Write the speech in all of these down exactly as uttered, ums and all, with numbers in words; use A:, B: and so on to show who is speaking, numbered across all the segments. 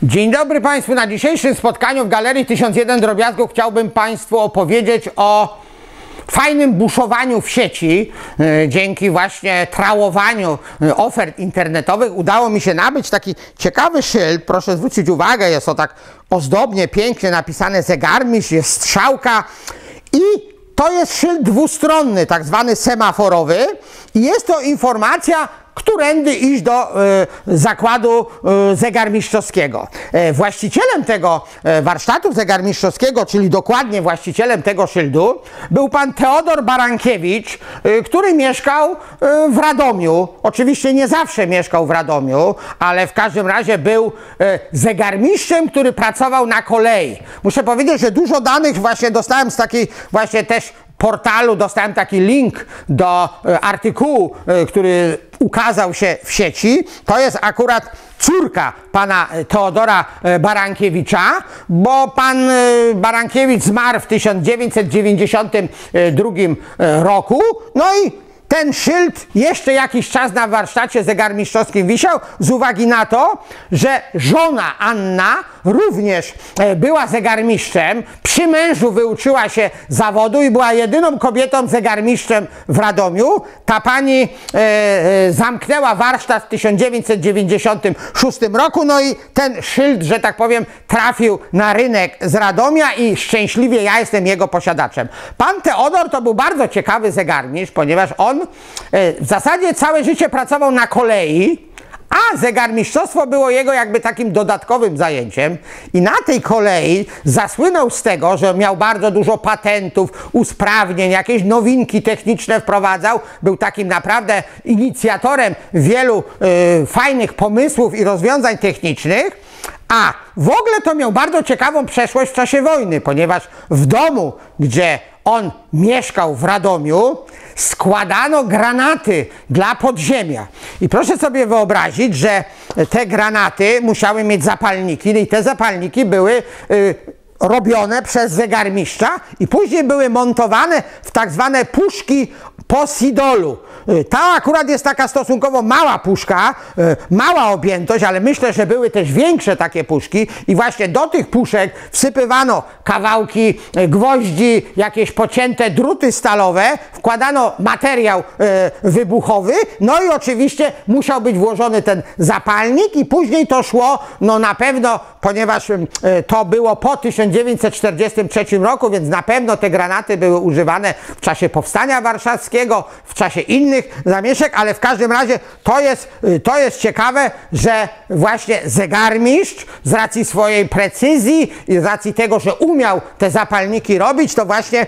A: Dzień dobry Państwu. Na dzisiejszym spotkaniu w Galerii tysiąc jeden Drobiazgów chciałbym Państwu opowiedzieć o fajnym buszowaniu w sieci. Dzięki właśnie trawowaniu ofert internetowych udało mi się nabyć taki ciekawy szyld. Proszę zwrócić uwagę, jest to tak ozdobnie, pięknie napisane zegarmistrz, jest strzałka i to jest szyld dwustronny, tak zwany semaforowy i jest to informacja, którędy iść do y, zakładu y, zegarmistrzowskiego. E, właścicielem tego e, warsztatu zegarmistrzowskiego, czyli dokładnie właścicielem tego szyldu, był pan Teodor Barankiewicz, y, który mieszkał y, w Radomiu. Oczywiście nie zawsze mieszkał w Radomiu, ale w każdym razie był y, zegarmistrzem, który pracował na kolei. Muszę powiedzieć, że dużo danych właśnie dostałem z takiej właśnie też portalu, dostałem taki link do y, artykułu, y, który ukazał się w sieci. To jest akurat córka pana Teodora Barankiewicza, bo pan Barankiewicz zmarł w tysiąc dziewięćset dziewięćdziesiątym drugim roku. No i ten szyld jeszcze jakiś czas na warsztacie zegarmistrzowskim wisiał z uwagi na to, że żona Anna również była zegarmistrzem, przy mężu wyuczyła się zawodu i była jedyną kobietą zegarmistrzem w Radomiu. Ta pani e, e, zamknęła warsztat w tysiąc dziewięćset dziewięćdziesiątym szóstym roku, no i ten szyld, że tak powiem, trafił na rynek z Radomia i szczęśliwie ja jestem jego posiadaczem. Pan Teodor to był bardzo ciekawy zegarmistrz, ponieważ on e, w zasadzie całe życie pracował na kolei, a zegarmistrzostwo było jego jakby takim dodatkowym zajęciem i na tej kolei zasłynął z tego, że miał bardzo dużo patentów, usprawnień, jakieś nowinki techniczne wprowadzał, był takim naprawdę inicjatorem wielu y, fajnych pomysłów i rozwiązań technicznych, a w ogóle to miał bardzo ciekawą przeszłość w czasie wojny, ponieważ w domu, gdzie on mieszkał w Radomiu, składano granaty dla podziemia. I proszę sobie wyobrazić, że te granaty musiały mieć zapalniki i te zapalniki były y, robione przez zegarmistrza i później były montowane w tak zwane puszki Posidolu. Ta akurat jest taka stosunkowo mała puszka, mała objętość, ale myślę, że były też większe takie puszki i właśnie do tych puszek wsypywano kawałki gwoździ, jakieś pocięte druty stalowe, wkładano materiał wybuchowy, no i oczywiście musiał być włożony ten zapalnik i później to szło, no na pewno, ponieważ to było po tysiąc dziewięćset czterdziestym trzecim roku, więc na pewno te granaty były używane w czasie Powstania Warszawskiego, w czasie innych zamieszek, ale w każdym razie to jest, to jest ciekawe, że właśnie zegarmistrz z racji swojej precyzji i z racji tego, że umiał te zapalniki robić, to właśnie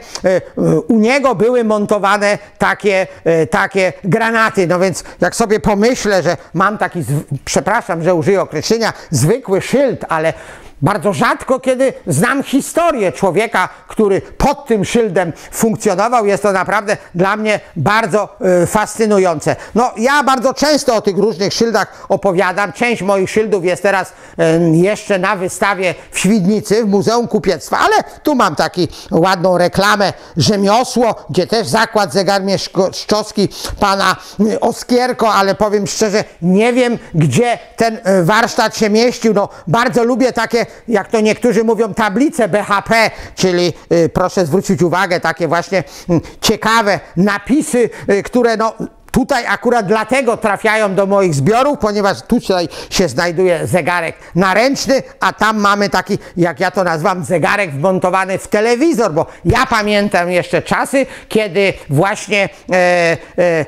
A: u niego były montowane takie, takie granaty. No więc jak sobie pomyślę, że mam taki, przepraszam, że użyję określenia, zwykły szyld, ale bardzo rzadko kiedy znam historię człowieka, który pod tym szyldem funkcjonował. Jest to naprawdę dla mnie bardzo y, fascynujące. No ja bardzo często o tych różnych szyldach opowiadam. Część moich szyldów jest teraz y, jeszcze na wystawie w Świdnicy, w Muzeum Kupiectwa, ale tu mam taką ładną reklamę Rzemiosło, gdzie też zakład zegarmistrzowski pana y, Oskierko, ale powiem szczerze, nie wiem, gdzie ten y, warsztat się mieścił. No bardzo lubię takie, jak to niektórzy mówią, tablice B H P, czyli y, proszę zwrócić uwagę, takie właśnie y, ciekawe napisy, y, które no tutaj akurat dlatego trafiają do moich zbiorów, ponieważ tutaj się znajduje zegarek naręczny, a tam mamy taki, jak ja to nazywam, zegarek wmontowany w telewizor, bo ja pamiętam jeszcze czasy, kiedy właśnie e, e,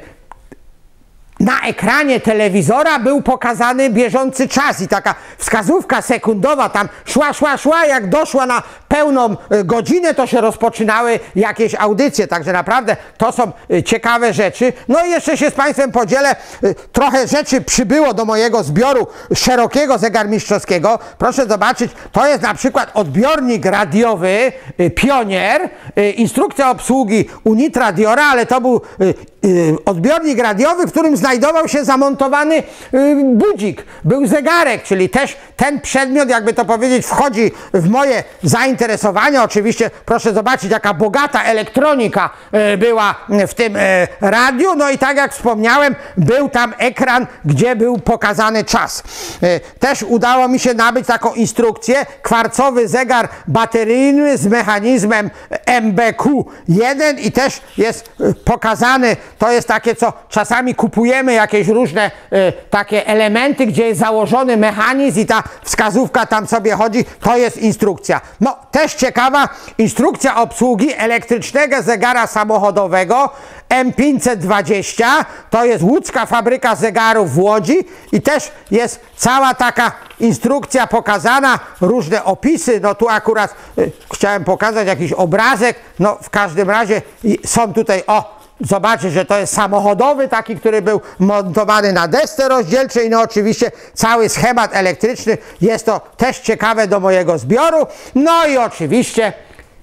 A: na ekranie telewizora był pokazany bieżący czas i taka wskazówka sekundowa tam szła, szła, szła, jak doszła na pełną godzinę, to się rozpoczynały jakieś audycje, także naprawdę to są ciekawe rzeczy. No i jeszcze się z Państwem podzielę, trochę rzeczy przybyło do mojego zbioru szerokiego zegarmistrzowskiego. Proszę zobaczyć, to jest na przykład odbiornik radiowy Pionier, instrukcja obsługi Unitradiora, ale to był odbiornik radiowy, w którym znajdował się zamontowany budzik. Był zegarek, czyli też ten przedmiot, jakby to powiedzieć, wchodzi w moje zainteresowania. Oczywiście proszę zobaczyć, jaka bogata elektronika była w tym radiu. No i tak jak wspomniałem, był tam ekran, gdzie był pokazany czas. Też udało mi się nabyć taką instrukcję, kwarcowy zegar bateryjny z mechanizmem M B Q jeden i też jest pokazany. To jest takie, co czasami kupujemy, jakieś różne y, takie elementy, gdzie jest założony mechanizm i ta wskazówka tam sobie chodzi. To jest instrukcja. No, też ciekawa instrukcja obsługi elektrycznego zegara samochodowego M pięćset dwadzieścia. To jest łódzka fabryka zegarów w Łodzi i też jest cała taka instrukcja pokazana, różne opisy. No tu akurat y, chciałem pokazać jakiś obrazek. No w każdym razie y, są tutaj, o, zobaczcie, że to jest samochodowy taki, który był montowany na desce rozdzielczej. No oczywiście cały schemat elektryczny. Jest to też ciekawe do mojego zbioru. No i oczywiście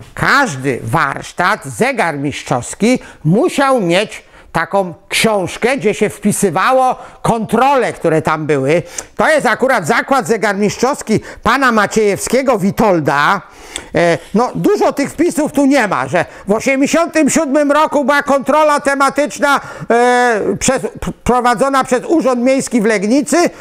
A: każdy warsztat zegarmistrzowski musiał mieć taką książkę, gdzie się wpisywało kontrole, które tam były. To jest akurat zakład zegarmistrzowski pana Maciejewskiego Witolda. E, no dużo tych wpisów tu nie ma, że w osiemdziesiątym siódmym roku była kontrola tematyczna e, przez, prowadzona przez Urząd Miejski w Legnicy. E,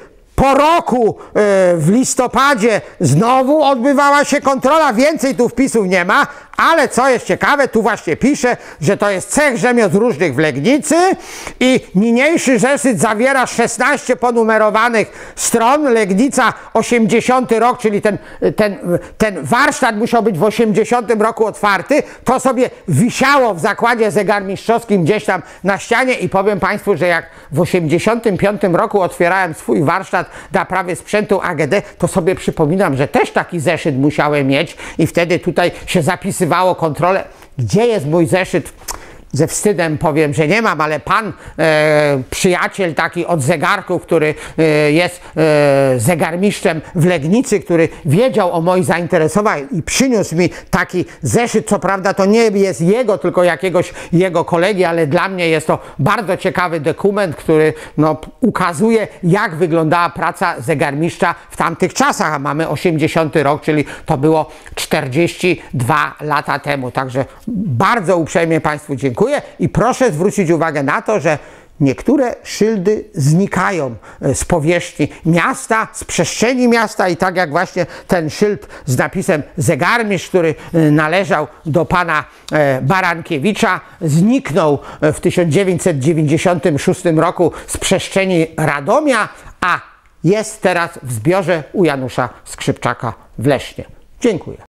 A: Po roku e, w listopadzie znowu odbywała się kontrola, więcej tu wpisów nie ma, ale co jest ciekawe, tu właśnie pisze, że to jest cech rzemiosł różnych w Legnicy i niniejszy zeszyt zawiera szesnaście ponumerowanych stron. Legnica osiemdziesiąty rok, czyli ten, ten, ten warsztat musiał być w osiemdziesiątym roku otwarty. To sobie wisiało w zakładzie zegarmistrzowskim gdzieś tam na ścianie i powiem Państwu, że jak w osiemdziesiątym piątym roku otwierałem swój warsztat naprawy sprzętu A G D, to sobie przypominam, że też taki zeszyt musiałem mieć i wtedy tutaj się zapisywało kontrolę. Gdzie jest mój zeszyt? Ze wstydem powiem, że nie mam, ale pan e, przyjaciel taki od zegarków, który e, jest e, zegarmistrzem w Legnicy, który wiedział o moich zainteresowaniach i przyniósł mi taki zeszyt. Co prawda to nie jest jego, tylko jakiegoś jego kolegi, ale dla mnie jest to bardzo ciekawy dokument, który no, ukazuje, jak wyglądała praca zegarmistrza w tamtych czasach, a mamy osiemdziesiąty rok, czyli to było czterdzieści dwa lata temu. Także bardzo uprzejmie Państwu dziękuję. I proszę zwrócić uwagę na to, że niektóre szyldy znikają z powierzchni miasta, z przestrzeni miasta i tak jak właśnie ten szyld z napisem zegarmistrz, który należał do pana Barankiewicza, zniknął w tysiąc dziewięćset dziewięćdziesiątym szóstym roku z przestrzeni Radomia, a jest teraz w zbiorze u Janusza Skrzypczaka w Lesznie. Dziękuję.